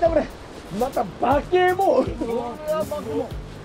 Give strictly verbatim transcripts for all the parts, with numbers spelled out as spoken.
たこれ。また化け物。うわ化け物。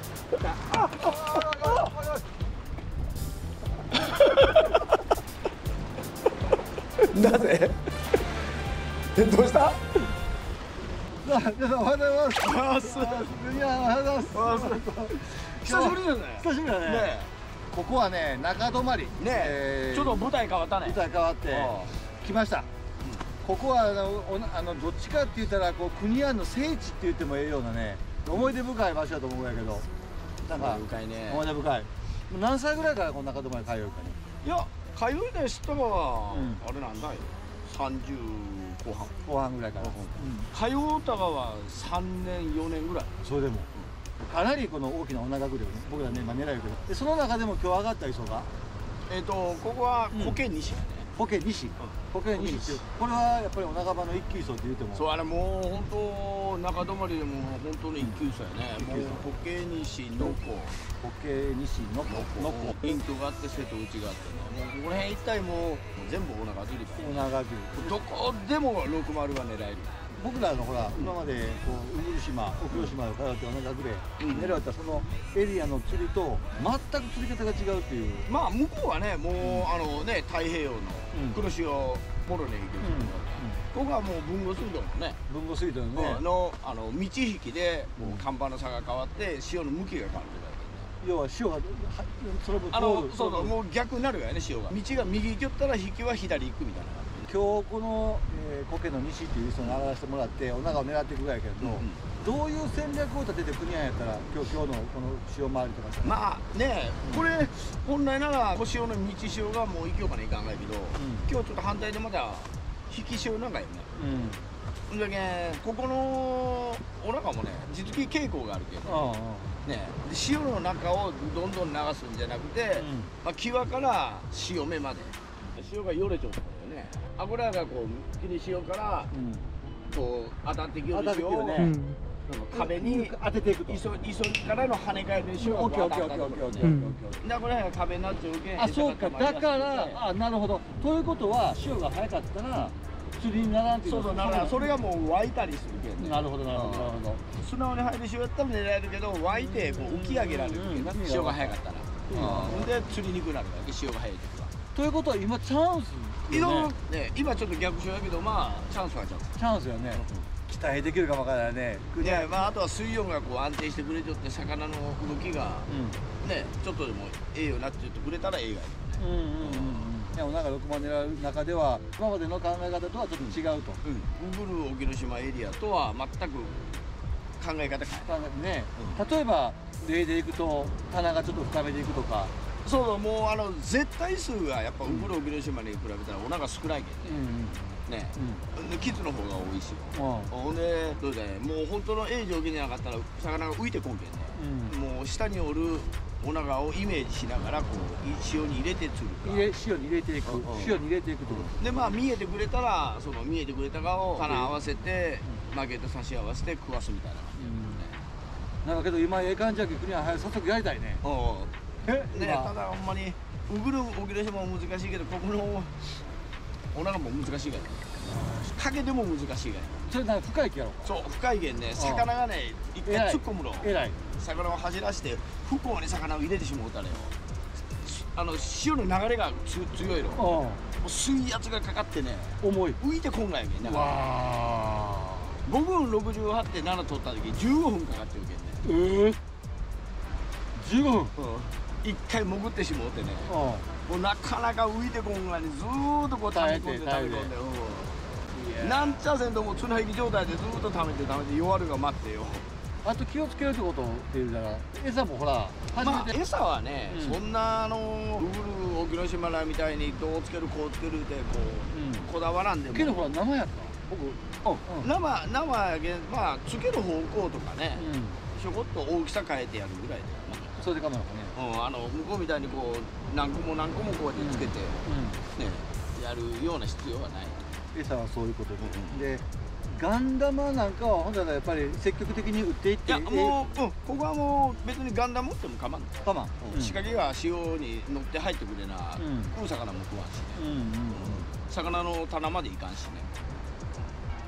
なぜ？え、どうした？ 皆さんおはようございます。おはようございます。いや、おはようございます。 久しぶりだね。 久しぶりだね。ここはね、中泊まり。 ね、ちょっと舞台変わったね。 舞台変わって来ました。ここはあのあのどっちかって言ったらこう国安の聖地って言ってもええようなね、思い出深い場所だと思うんやけど、なんか深いね。 思い出深い。何歳ぐらいからこの中泊まり通うかね。 いや、通いで知ったのはあれなんだよ。さんじゅうこう半後半ぐらいから。 通うたがはさんねんよねんぐらい。 それでもかなりこの大きな女隠れをね、僕らね今狙えるけど、でその中でも今日上がった磯がえっとここは苔西やね。 苔西、苔西っていう、これはやっぱりお長場の一級磯って言っても、 そう、あれもう本当中泊まりでも本当に一級磯やね。もう苔西の子、 苔西の子の子、 インクがあって瀬戸内があってね、もうこの辺一帯もう全部お長釣りだ。 お長釣りどこでもろくまるが狙える。 僕らのほら今までこうウグル島、奥之島を通ってお長隠れ狙ったそのエリアの釣りと全く釣り方が違うっていう。 まあ向こうはね、もうあのね太平洋の黒潮もろね行ける。ここはもう豊後水道のね、 豊後水道のねのあの道引きでもう甲板の差が変わって潮の向きが変わる。 要は潮がその分あのそうそう、もう逆になるからね、潮が道が右行きよったら引きは左行くみたいな。 今日この苔の西っていう磯に上がらせてもらってお長を狙っていくぐらいやけど、どういう戦略を立てて国安やったら今日今日のこの潮回りとかさ、まあね、これ本来なら小潮の道潮がもう行きようかないかんがやけど、今日ちょっと反対でまた引き潮なんかよね。うんだけここのお腹もね実機傾向があるけどね、潮の中をどんどん流すんじゃなくて、まあ際から潮目まで潮がよれちゃうんだよね。油がこう霧潮からこう当たってきよる潮を壁に当てていくと、磯からの跳ね返りで潮が当たったところで、だから壁になっちゃうけん。 あ、そうか、だからあ、なるほど。ということは潮が早かったら釣りにならんっていう。 そうそう、ならそれがもう湧いたりするけんね。 なるほどなるほどなるほど。 素直に入る潮やったら狙えるけど、湧いてこう浮き上げられるけんな、潮が早かったら。ほんで釣りにくくなるわけ、潮が早い時は。 ということは今チャンスよね。今ちょっと逆潮やけど、まあチャンスはチャンス。 チャンスよね。期待できるかもわからないね。 いや、まああとは水温がこう安定してくれちゃって魚の動きがねちょっとでもええよなって言ってくれたらええがいい。 うんうんうん。いや、お長ろくまん狙う中では今までの考え方とはちょっと違うと。 ウグル沖ノ島エリアとは全く考え方変えないね。例えば例でいくと棚がちょっと深めでいくとか。 そうそう、もうあの絶対数がやっぱウグル沖ノ島に比べたらお腹少ないけんね。ね、でキツの方が多いし、ほんでどうだね、もう本当のええ条件じゃなかったら魚が浮いてこんけんね。もう下におるお腹をイメージしながらこう潮に入れて釣るか。 塩に入れていく、塩に入れていくと。 でまあ見えてくれたらその見えてくれた側を棚合わせて曲げと差し合わせて食わすみたいな。 なんかけど今ええ感じやけど国は早速やりたいね。 ね、ただほんまにウグル沖ノ島も難しいけど、ここのお腹も難しいから影でも難しいから。 それなんか深い木やろ。 そう、深いけんね、魚がね一回突っ込むの。えらい魚を走らして向こうに魚を入れてしもうたらよ、あの潮の流れがつ強いの。もう水圧がかかってね、 重い浮いてこんがやけん。だからごふんろくじゅうはちてんなな取った時じゅうごふんかかってるけんね。ええじゅうごふん一回潜ってしもうてね、もうなかなか浮いてこんがにずーっとこう溜め込んで溜め込んで、なんちゃせんともう綱引き状態でずーっと溜めて溜めて弱るが待ってよ。 あと気をつけるってことっていうなら餌もほらまあ餌はね、そんなあのウグル沖ノ島みたいにどうつけるこうつけるってこうこだわらんでも。 けどほら生やった僕生生やけん、まあつける方向とかねちょこっと大きさ変えてやるぐらいだよね。 それで構わないね。あの向こうみたいにこう何個も何個もこうやってつけてねやるような必要はない。 餌はそういうことで、でガンダマなんかはほんとはやっぱり積極的に売っていって。いやもう、うん、ここはもう別にガンダム持っても構わんない。 構わん。 仕掛けが潮に乗って入ってくれな、食う魚も食わんしね。魚の棚までいかんしね。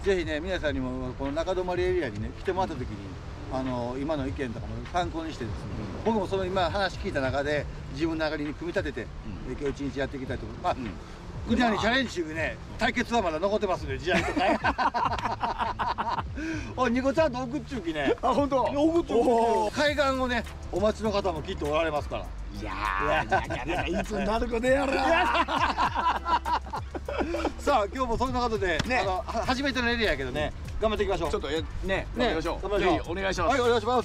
ぜひね皆さんにもこの中泊エリアにね来てもらった時にあの今の意見とかも参考にしてですね、うん、僕もその今話聞いた中で自分の流れに組み立てて、うん、今日一日やっていきたいと思います。まあ、うん、クリアにチャレンジしてね対決はまだ残ってますんで試合とかおニコちゃんと送っちゅうきね。 あ本当。 送っちゅう海岸をねお待ちの方もきっとおられますから。 いやーいつになることやらさあ今日もそんなことで、ね、あの初めてのエリアやけどね頑張っていきましょう。 ちょっとえね頑張りましょう。 頑張りましょう。 ぜひお願いします。 はいお願いします。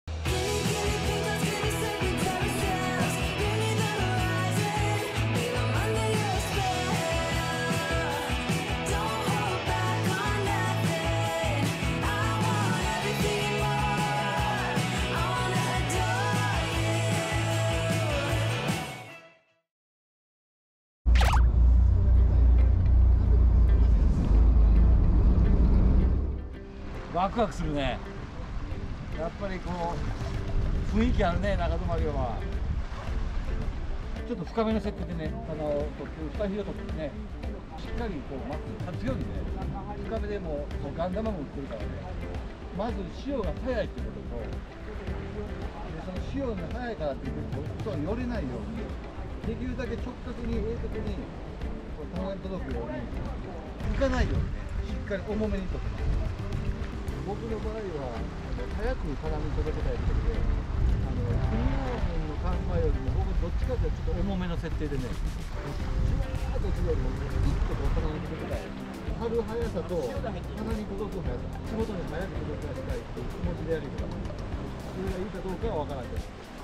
ワクワクするね。やっぱりこう雰囲気あるね中泊は。ちょっと深めの設定でね、あのフカヒレを取ってね、しっかりこうまず立つようにね、深めでもうガンダムも売ってるからね。まず潮が速いっていうことと、でその潮が速いからっていうことは寄れないように、できるだけ直角に鋭角にこう玉に届くように行かないようにね、しっかり重めにとってます。僕の場合は早く絡み届けたいということで、あの組み合わせの考えよりも僕どっちかというとちょっと重めの設定でね、あと強いよりも一個こう絡み届けたい。張る速さと鼻に届く速さ、仕事に早く届けたいっていう気持ちでやるから、それがいいかどうかは分からないけど。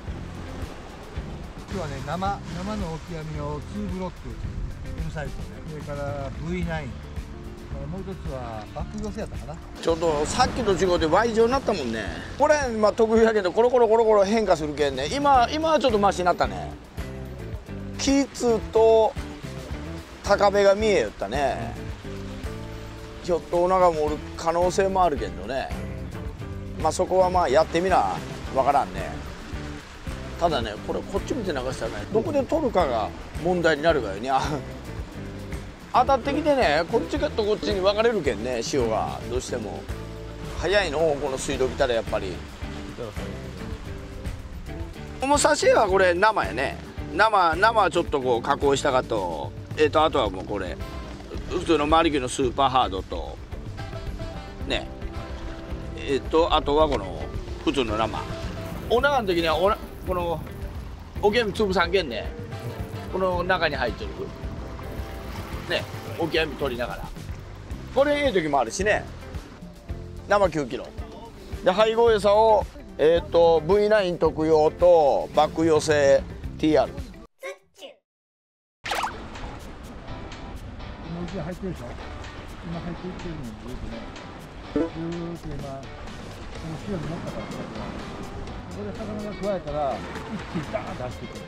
今日はね生生のオキアミをツーブロック エム サイズとね、それから ブイナイン。もう一つはバック寄せやったかな。 ちょっとさっきと違うで Y 状になったもんね。これまあ得意やけどコロコロコロコロ変化するけんね。今今はちょっとマシになったね。キツと高部が見えよったね。ひょっとお腹もおる可能性もあるけどね。まあそこはまあやってみなわからんね。ただねこれこっち見て流したらねどこで取るかが問題になるからね。当たってきてねこっちとこっちに分かれるけんね潮がどうしても早いのこの水道来たらやっぱりもう刺身はこれ生やね。生生はちょっとこう加工したかとえっ、ー、とあとはもうこれ普通のマリキューのスーパーハードとねえっ、ー、とあとはこの普通の生お腹の時にはおなこのおけん潰さんけんねこの中に入ってるね、オキアミ取りながらこれええ時もあるしね。生きゅうキロで配合餌を、えー、と ブイナイン 特用とバック寄せ ティーアール今うち入ってるでしょ。今入っていってるのずっとねずーっと今この潮に乗ったからここで魚が加えたら一気にダーンと出してくる。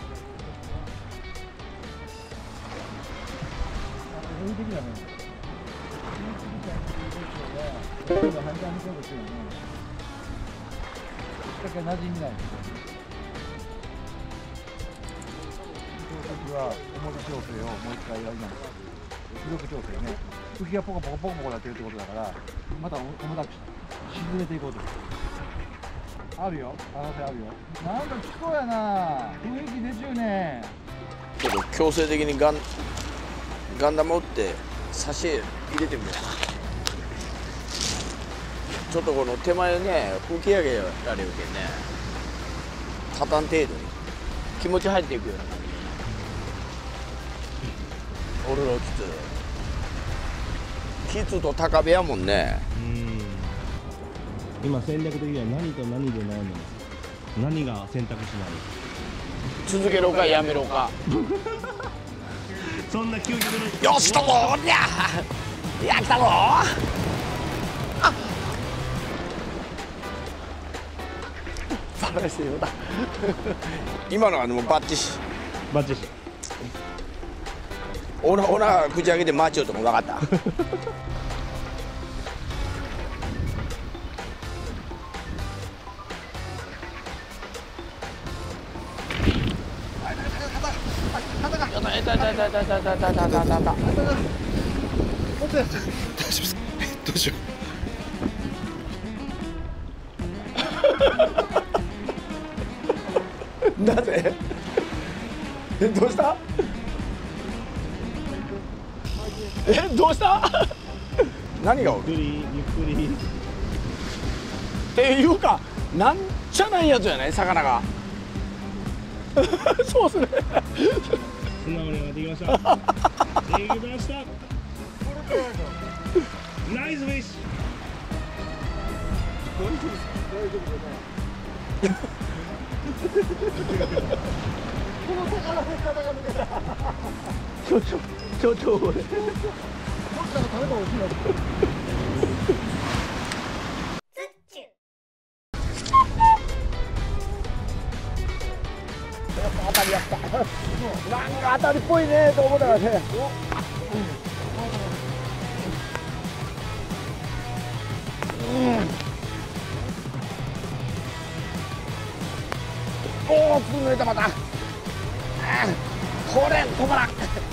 そういう的なね、今判断にそうですよね。しかし馴染みない。その時は重さ調整をもう一回やります。浮力調整ね。浮きがポコポコポコポコなってるってことだから、また重たく沈めていこうと。あるよ、可能性あるよ。なんか聞こうやな。雰囲気出ちゅうね。 ちょっと強制的にガンガンダム打って差し入れてみようかな。ちょっとこの手前ね吹き上げられるけんね立たん程度に気持ち入っていくような感じ。オルロキツキツと高部やもんね。 うん今戦略的には何と何で悩んでます。何が選択肢なの。 続けろかやめろかそんな究極のよしともおりゃいや来たぞあバラしてよだ今のはもうバッチシバッチシオナオナ口開けて待ちようとも分かったなぜえどうしたえどうした何がゆっくりゆっくりっていうかなんちゃないやつじゃない魚がそうっすね素直に上がってきましたできましたナイスフィッシちょちょちょちょ俺当たりやったなんか当たりっぽいねと思ったからねおおつぬれたまたこれ止まらん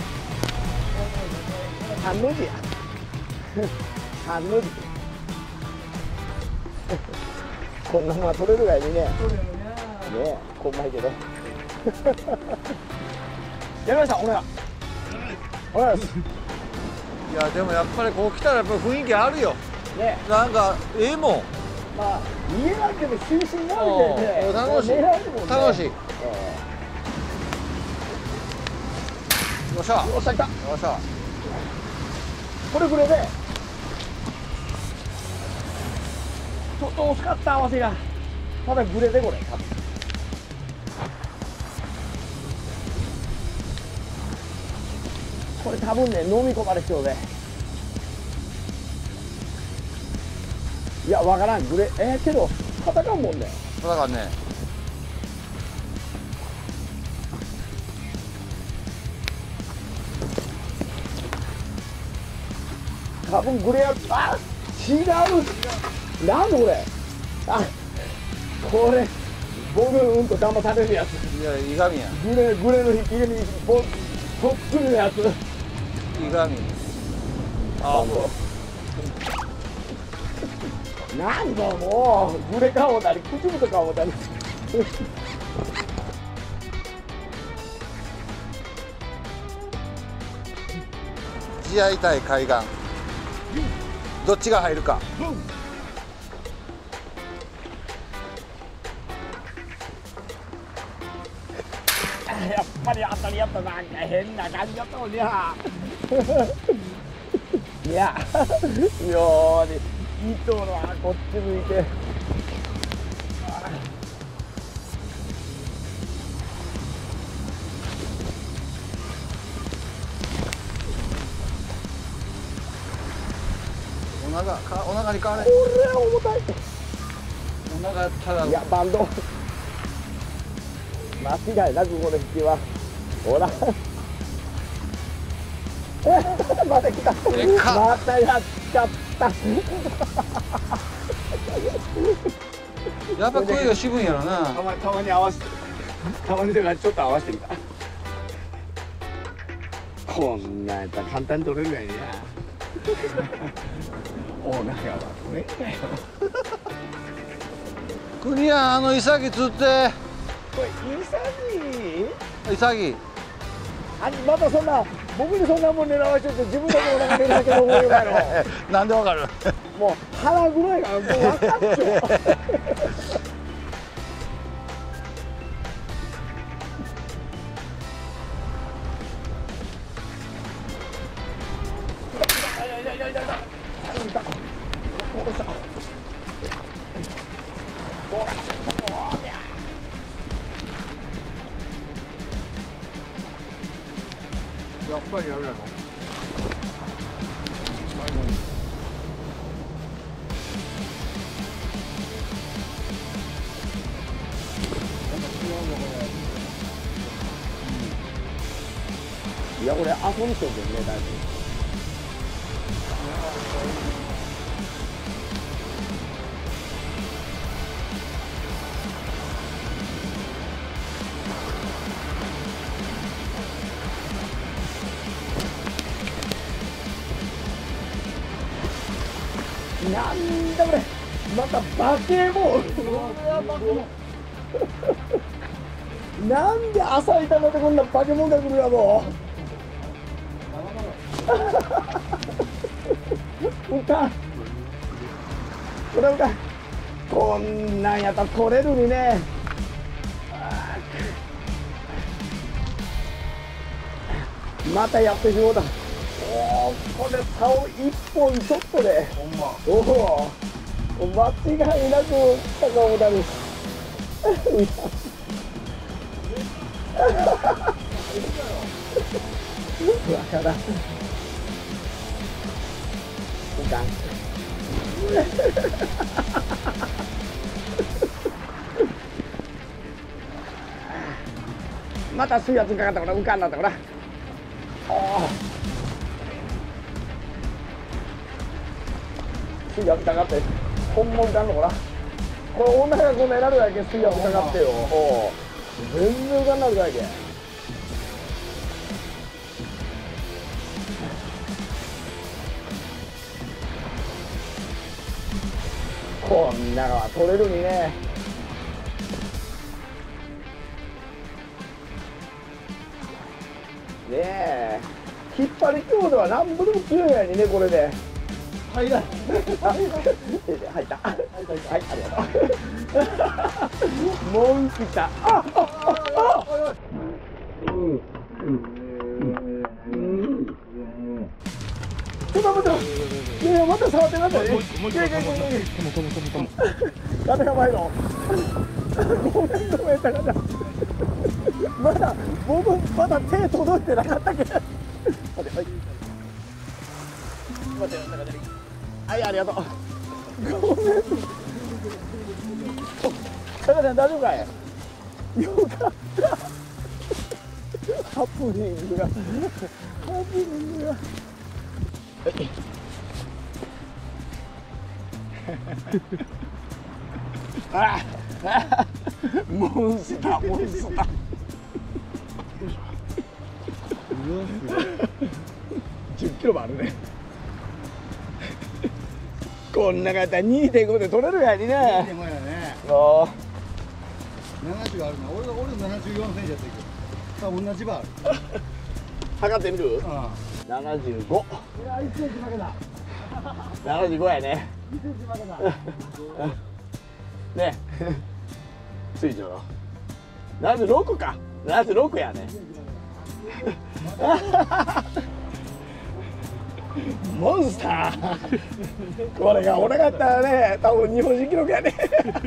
三の字や三の字こんなもん取れるがいいねねえこんまいけどやりましたおめがおめですいやでもやっぱりこう来たらやっぱり雰囲気あるよ。 ねなんかええもん。 まあ家なんても中心になるんでねうん楽しい狙えるもんね楽しい。よえっしゃ。 えよっしゃ来たよっしゃ。 これぐらいでちょっと惜しかった合わせがただグレでこれ多分これ多分ね飲み込まれそうでいやわからんグレえー、けど戦うもんねだからね。 多分グレやあ違うなんでこれあこれ僕うんと騙されるやついやいがみや。 グレグレの引きにぼそっくりのやついがみ。ああもなんだもうグレか思ったり口ぶとか思ったり地合い対海岸。どっちが入るか。 やっぱり当たりやったなんか変な感じだったもんねいやよーに糸のはこっち向いてお腹かお腹に変われ。 これは重たいお腹ただ。 いやバンド間違いなくこの引きはほらまた来たでかっまたやっちゃったやっぱ声が渋いんやろな。 たまたまに合わせてたまにだからちょっと合わせてみたこんなんやったら簡単に取れるがいいなお腹はこれかよ国やあのイサギ釣って。 これイサギイサギ。 あまたそんな僕にそんなもん狙われちゃって自分だけお腹出るだけの思いよがやろなんでわかる。 もう腹ぐらいがもう分かっちゃうやっぱりやるやろいや俺遊びしてるけどねだいぶなんだこれまた化け物なんで朝いたのでこんな化け物が来るやろ。うかん。これうかん。こんなんやったら取れるにね。またやってしもうた。おお、これ竿一本ちょっとで。ほんま。おお。間違いなく高尾だに。わからん。いかん。また水圧かかったから浮かんなったから。水圧かかって本物かんのかな。これ女がこんな選ぶだけ水圧かかってよ。お全然浮かんなくないけ。こんなのは取れるにね。ねえ、引っ張り強度はなんぼでも強いやにね、これで。入らない。入った。はい、ありがとう。もう来た。あ、あ、あ、あ。うん。うん。うん。ちょっと待って。いやいや、また触ってなかったね。もう一個、もう一個。もう一個、もう一個。もう一個。やめやばいの。ごめん、ごめん、高田。まだ僕まだ手届いてなかったっけ。待って、はい。待って、中で。はい、ありがとう。ごめん。高田さん大丈夫かい。よかった。ハプニングが。ハプニングが。ああ、モンスター、モンスター。じゅっキロもあるね。こんなかったら にてんご で取れるやにね。にてんご やね。ああ。ななじゅうあるな。俺が俺ななじゅうよんセンチやってるけど。同じバーある。測ってみる？うん。ななじゅうご。いや、いちセンチ負けた。ななじゅうごやね。にセンチ負けた。ね。ついちゃうの。ななじゅうろくか。ななじゅうろくやね。モンスター。これが俺がやったらね、多分日本新記録やね。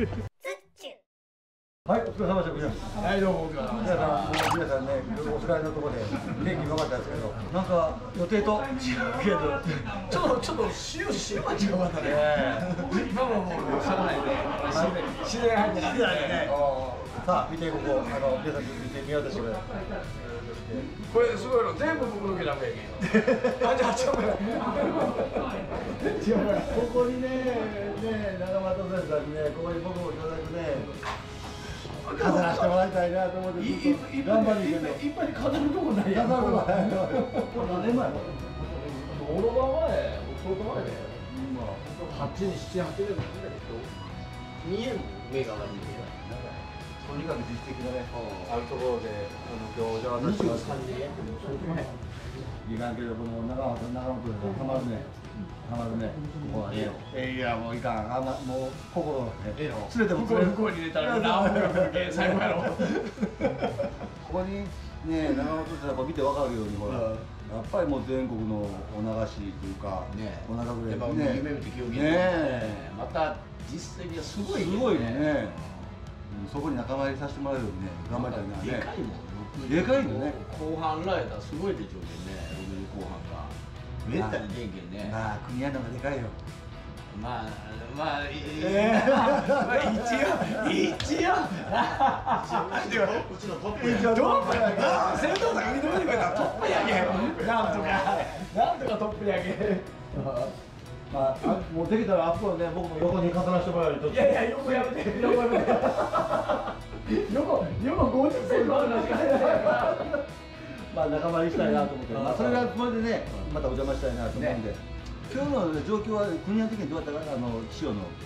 はい、お疲れ様でした。はい、どうも。皆さん、皆さんね、お疲れのところで天気良かったですけど、なんか予定と違うけど、 ちょっとちょっと終始間違うかったね。今ももうしゃあないね。自然入ってないね。 さあ、見てここ、あの皆さん見て見渡してください。 これすごいの全部僕の毛だけやけど。あ、じゃあ違うから。違うから。 ここにね、ね、長俣さんにね、ここに僕もいただくね。飾らせてもらいたいなと思ってずっと頑張りに行くの。 いっぱい飾るとこないやん。 飾るとこないの。何年前の？ オロバ前、相当前で。八に七八年も住んだけど。見えん目が悪いね。 とにかく実績のね、あるところで、あの今日じゃあ私がさんじでやってる相当前。いかんけどこの長本長本でたまるね。たまるね。ここはね。えいやもういかん。あんまもう心ね。ええの。連れても連れて。 向こうに入れたらなお最後やろ。 ここにね長本ってやっぱ見てわかるようにほら。やっぱりもう全国のお流しというか、ね、お流れね、夢見て競技ね、また実績がすごいすごいね。そこに仲間入りさせてもらえるようにね、頑張りたいなね。 でかいもん。 でかいのね。 後半られたらすごいでしょうけどね、ろくじ後半が。めったに元気ね。 まあ国やのがでかいよ。 まあまあ、えー、まあ一応一応うちのトップやトップやけ先頭さん認めてくれたらトップやけなんとかなんとかトップやけまあもうできたらあそこね僕も横に飾らせてもらえるといやいや横やめて横やめて横横ごじゅっセンチもあるのしかまあ仲間にしたいなと思って、まあそれがこれでねまたお邪魔したいなと思うんで。今日の状況は国の的にどうやったかな、あの塩の。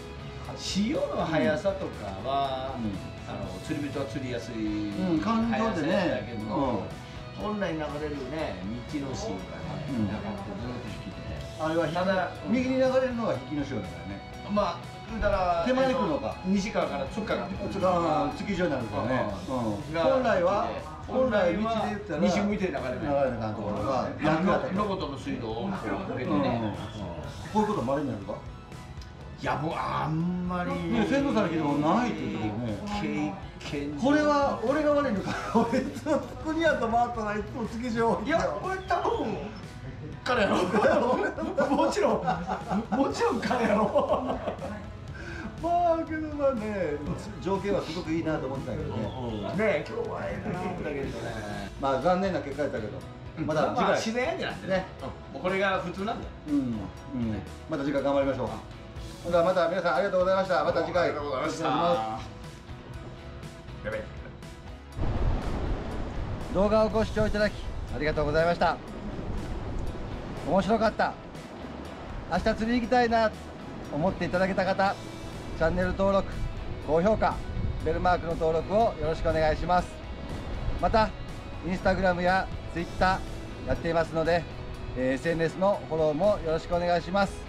潮の速さとかは、あの釣り人は釣りやすい感情でねだけど、本来流れるね道の潮がね、流れてずっと引きで、 あれはただ右に流れるのが引きの潮だからね。 まあだから手前に来るのか、 西側からつっかが月状になるからね。本来は本来道で言ったら西向いて流れない流れなかんところが逆だった。 ロボットの水道をかけてね。 こういうことまれになるか。 いやもうあんまり先祖さん聞いてもないって言ってたよね。 経験これは俺が悪いのか。俺いつも国やと回ったらいつも月状。 いや俺多分彼やろ。もちろんもちろん彼やろ。 まあけどまあね、情景はすごくいいなと思ってたけどね。 ね今日はええなだけどね。 まあ残念な結果やったけど、また次回自然やでなんでね。もうこれが普通なんだよ。 うんうん。また次回頑張りましょう。ほんではまた皆さんありがとうございました。また次回。 ありがとうございました。 お願いします。 やべ。 動画をご視聴いただきありがとうございました。面白かった、明日釣り行きたいなと思っていただけた方、チャンネル登録、高評価、ベルマークの登録をよろしくお願いします。またインスタグラムやツイッターやっていますので、えーエスエヌエス のフォローもよろしくお願いします。